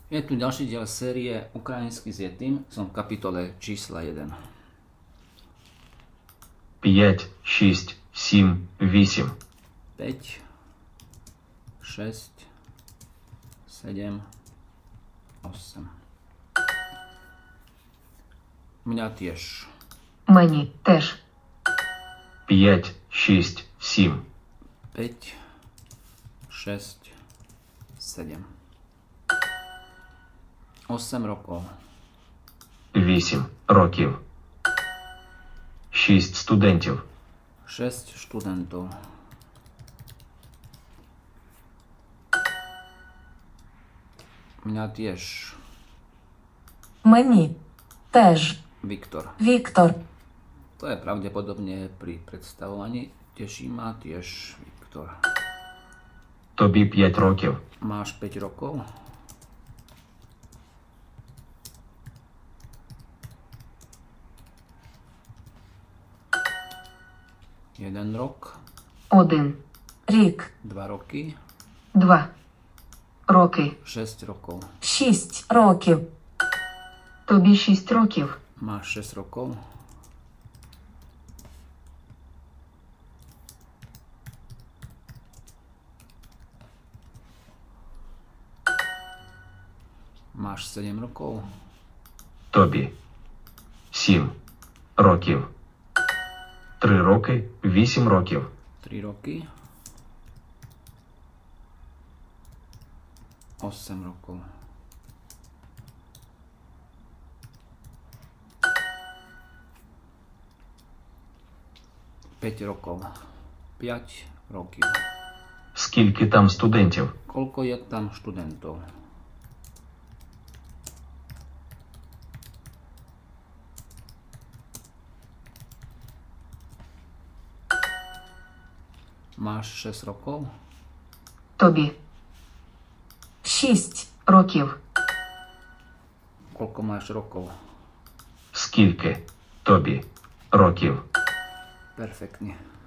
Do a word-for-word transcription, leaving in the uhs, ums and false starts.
Je tu ďalší diel série Ukrajinsky s Jetým. Som v kapitole čísla jeden. п'ять, шість, сім, вісім. päť, šesť, sedem, osem. Mňa tiež. Мені теж. п'ять, шість, сім. päť, šesť, sedem. osem rokov. вісім років. шість студентів. šesť študentov. Mňa tiež. Мені теж. Viktor. Віктор. To je pravdepodobne pri predstavovaní. Teší ma tiež Viktor. Тобі п'ять років. Máš päť rokov? Jeden rok. Один. Рік. Dva roky. Два. Роки. šesť rokov. Шість років. Тобі шість років. Máš šesť rokov? Máš sedem rokov? Тобі сім років. три роки, вісім років. tri roky. osem rokov. päť rokov. päť rokів. Скільки там студентів? Koľko je tam študentov? Máš šesť rokov? Тобі шість років. Koľko máš rokov? Скільки тобі років? Perfektne.